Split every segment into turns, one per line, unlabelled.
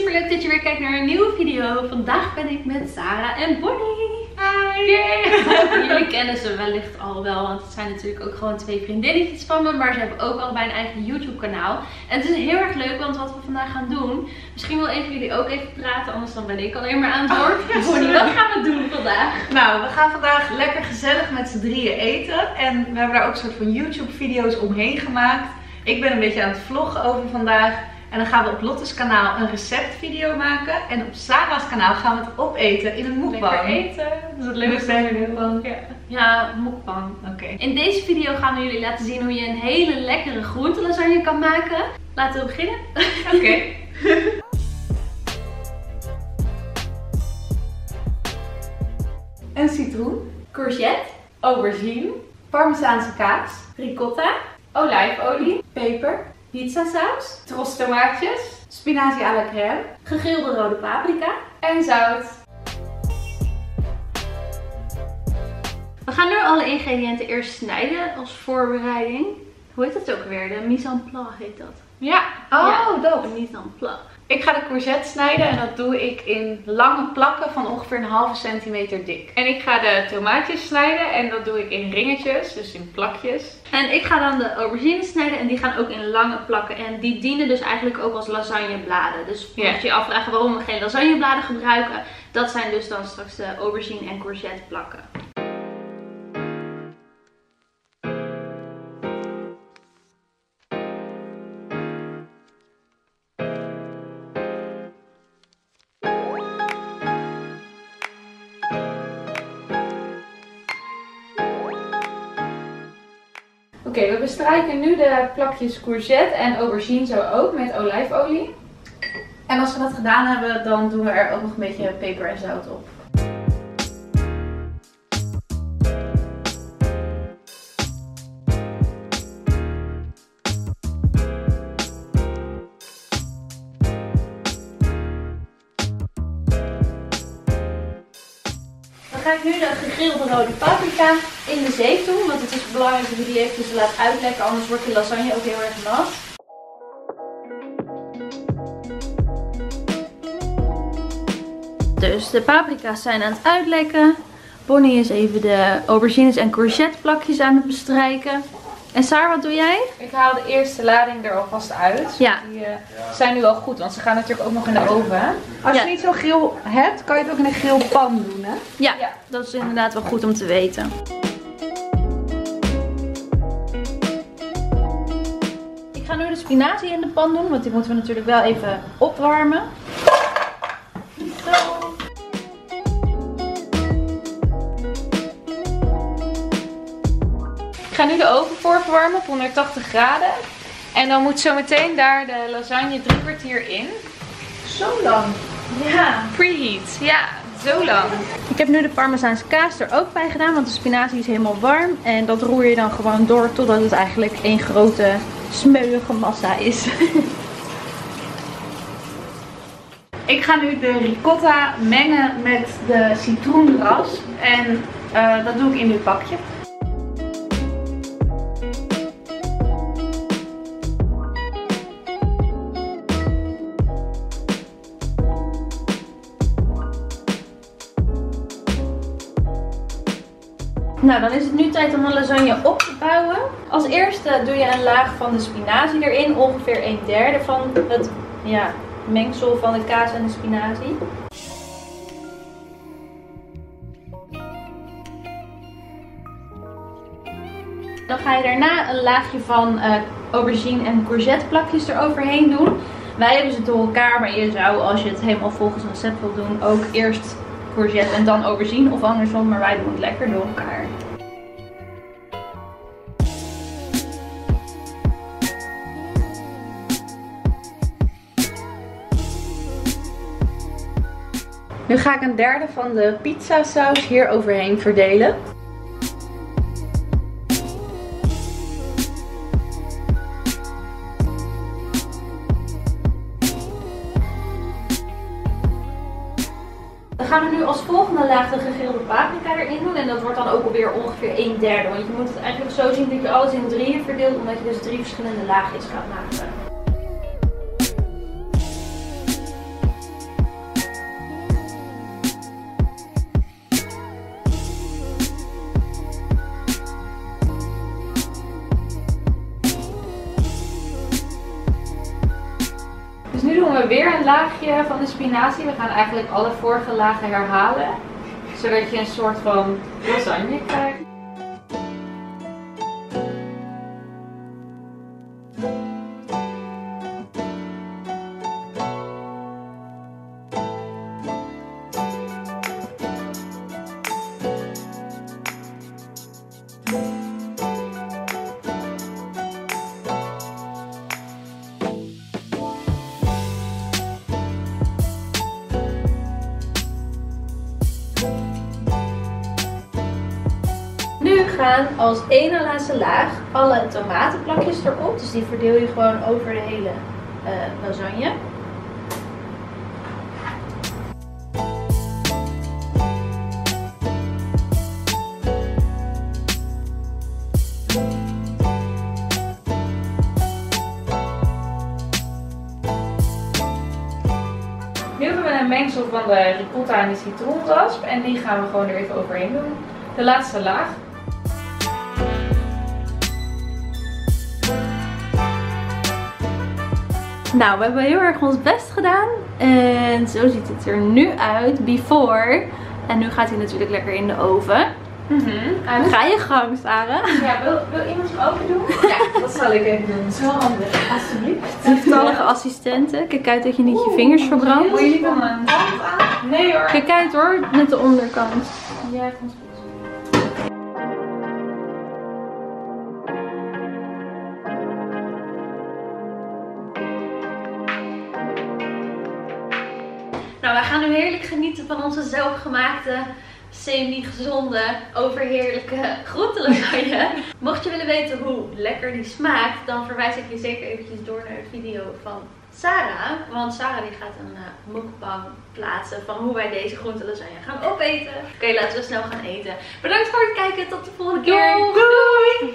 super leuk dat je weer kijkt naar een nieuwe video. Vandaag ben ik met Sarah en Bonnie.
Hi!
Yay. Jullie kennen ze wellicht al wel, want het zijn natuurlijk ook gewoon twee vriendinnetjes van me. Maar ze hebben ook allebei een eigen YouTube kanaal. En het is heel erg leuk, want wat we vandaag gaan doen. Misschien wil een van jullie ook even praten, anders dan ben ik alleen maar aan het woord. Bonnie, wat gaan we doen vandaag?
Nou, we gaan vandaag lekker gezellig met z'n drieën eten. En we hebben daar ook een soort van YouTube video's omheen gemaakt. Ik ben een beetje aan het vloggen over vandaag. En dan gaan we op Lotte's kanaal een receptvideo maken. En op Sarah's kanaal gaan we het opeten in een mukbang.
Lekker eten. Dat is het leukste.
Mukbang.
Ja, mukbang.
Oké.
In deze video gaan we jullie laten zien hoe je een hele lekkere groentelasagne kan maken. Laten we beginnen.
Oké. Een citroen,
Courgette,
aubergine, parmezaanse kaas,
ricotta, olijfolie,
peper,
pizzasaus,
tros tomaatjes, spinazie à la crème
gegrilde rode paprika.
en zout.
We gaan nu alle ingrediënten eerst snijden als voorbereiding. Hoe heet dat ook weer? De mise en place heet dat.
Ja, dat.
De mise en place.
Ik ga de courgette snijden en dat doe ik in lange plakken van ongeveer een halve centimeter dik. En ik ga de tomaatjes snijden en dat doe ik in ringetjes, dus in plakjes.
En ik ga dan de aubergines snijden en die gaan ook in lange plakken. En die dienen dus eigenlijk ook als lasagnebladen. Dus mocht je je afvragen waarom we geen lasagnebladen gebruiken, dat zijn dus dan straks de aubergine en courgette plakken.
Oké, we bestrijken nu de plakjes courgette en aubergine zo ook met olijfolie. En als we dat gedaan hebben, dan doen we er ook nog een beetje peper en zout op.
Dan ga ik nu de gegrilde rode paprika in de zeef doen, want het is belangrijk dat je die eventjes laat uitlekken, anders wordt de lasagne ook heel erg nat. Dus de paprika's zijn aan het uitlekken. Bonnie is even de aubergines en courgette plakjes aan het bestrijken. En Sarah, wat doe jij?
Ik haal de eerste lading er alvast uit.
Ja.
Die zijn nu al goed, want ze gaan natuurlijk ook nog in de oven. Als je niet zo'n grill hebt, kan je het ook in een grillpan doen, hè?
Ja, dat is inderdaad wel goed om te weten. Ik ga nu de spinazie in de pan doen, want die moeten we natuurlijk wel even opwarmen. Zo.
Ik ga nu de oven voorverwarmen op 180 graden. En dan moet zo meteen daar de lasagne 3 kwartier in. Zo lang?
Ja.
Preheat, ja, zo lang.
Ik heb nu de parmezaanse kaas er ook bij gedaan, want de spinazie is helemaal warm. En dat roer je dan gewoon door totdat het eigenlijk één grote smeuïge massa is.
Ik ga nu de ricotta mengen met de citroenras. En dat doe ik in dit bakje.
Nou, dan is het nu tijd om een lasagne op te bouwen. Als eerste doe je een laag van de spinazie erin, ongeveer 1/3 van het mengsel van de kaas en de spinazie. Dan ga je daarna een laagje van aubergine en courgette plakjes eroverheen doen. Wij hebben ze door elkaar, maar je zou, als je het helemaal volgens een recept wil doen, ook eerst courgette en dan aubergine of andersom, maar wij doen het lekker door elkaar.
Nu ga ik 1/3 van de pizzasaus hier overheen verdelen.
Dan gaan we nu als volgende laag de gegrilde paprika erin doen. En dat wordt dan ook alweer ongeveer 1/3. Want je moet het eigenlijk zo zien dat je alles in 3 verdeelt. Omdat je dus 3 verschillende laagjes gaat maken.
doen we weer een laagje van de spinazie. We gaan eigenlijk alle vorige lagen herhalen. Zodat je een soort van lasagne krijgt.
Nu gaan als ene laatste laag alle tomatenplakjes erop. Dus die verdeel je gewoon over de hele lasagne.
Nu hebben we een mengsel van de ricotta en de citroenrasp. En die gaan we gewoon er even overheen doen. De laatste laag.
Nou, we hebben heel erg ons best gedaan. En zo ziet het er nu uit. Before. En nu gaat hij natuurlijk lekker in de oven. Ga je gang, Sarah.
Ja, wil iemand hem open doen? Ja, dat zal ik even doen. Zo handig, alsjeblieft.
Lieftallige assistenten. Kijk uit dat je niet je vingers verbrandt.
Moet je niet aan mijn hand aan? Nee hoor.
Kijk uit hoor, met de onderkant.
Ja, komt goed.
Nou, wij gaan nu heerlijk genieten van onze zelfgemaakte, semi-gezonde, overheerlijke groentelasagne. Mocht je willen weten hoe lekker die smaakt, dan verwijs ik je zeker eventjes door naar de video van Sarah. Want Sarah die gaat een mukbang plaatsen van hoe wij deze groentelasagne gaan opeten. Oké, laten we snel gaan eten. Bedankt voor het kijken, tot de volgende keer. Doei!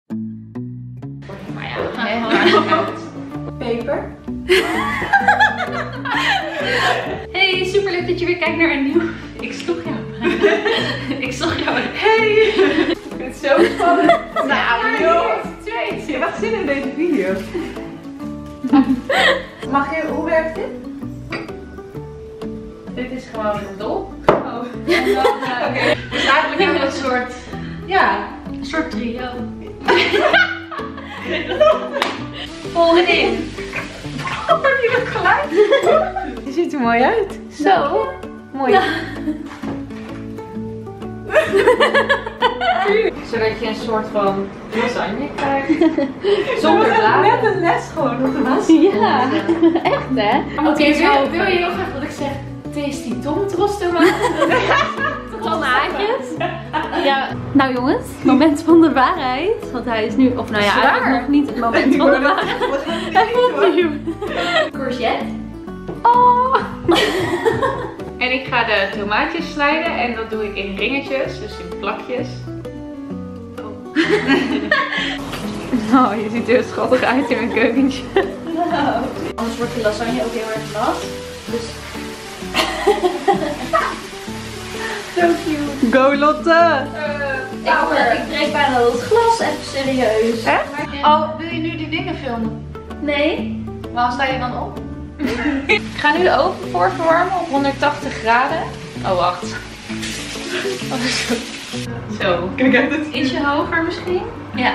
Maar ja, we gaan gewoon peper.
Hey, super leuk dat je weer kijkt naar een nieuw... Ik sloeg jou. Ik sloeg jou.
Hey! Ik vind het zo spannend. Nou joh. Je hebt echt zin in deze video. Hoe werkt dit? Dit is gewoon een dop. Oh. En dan, oké. Dus eigenlijk hebben we een soort... Ja.
Een soort trio.
Volgenin. Oh, die wordt gelijk. Je ziet er mooi uit.
Zo.
Mooi.
Ja.
Zodat je een soort van lasagne krijgt. Zonder bladen. Net een les gewoon op de was.
Ja, echt hè?
Oké, wil je heel graag dat ik zeg tasty tomtros tomaten?
Tomaatjes. Ja. Nou jongens, moment van de waarheid. Want hij is nu, of nou ja, eigenlijk nog niet het moment van de waarheid. Hij komt nu. Courgette. Oh.
En ik ga de tomaatjes snijden en dat doe ik in ringetjes, dus in plakjes. Oh, je ziet er heel schattig uit in mijn keukentje.
Nou. Anders wordt de lasagne ook heel erg nat. Dus...
Zo cute.
Go Lotte! Ik breek bijna het glas, even serieus.
Echt? Oh, wil je nu die dingen filmen?
Nee.
Waarom sta je dan op? Ik ga nu de oven voor verwarmen op 180 graden. Oh, wacht. Oh, zo. Kijk uit het. Ietsje hoger misschien?
Ja.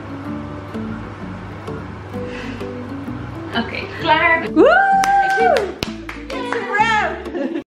Oké, klaar.
Woe!